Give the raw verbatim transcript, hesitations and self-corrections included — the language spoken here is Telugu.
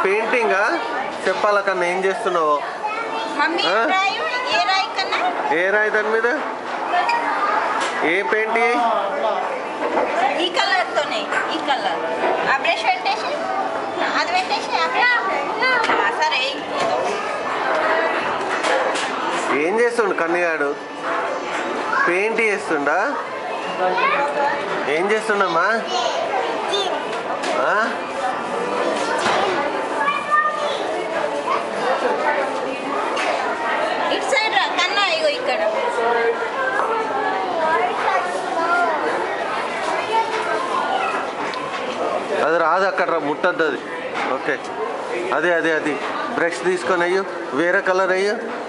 పెయింటింగా చెప్పాల కన్నా ఏం చేస్తున్నావు? ఏ రాయి దాని మీద ఏ పెయింట్? ఈ కలర్ తోనే ఈ కలర్ ఆ బ్రష్ పెట్టేసి అది పెట్టేసి సరే. ఏం చేస్తుండు కన్నగాడు? పెయింట్ చేస్తుండా? ఏం చేస్తుండమ్మా? ఇటు సైడ్ రా కన్నా, ఇగో ఇక్కడ. అది రాదు అక్కడ, ముట్టద్దు అది. ఓకే, అదే అదే అది బ్రష్ తీసుకొని అయ్యో, వేరే కలర్ అయ్యో.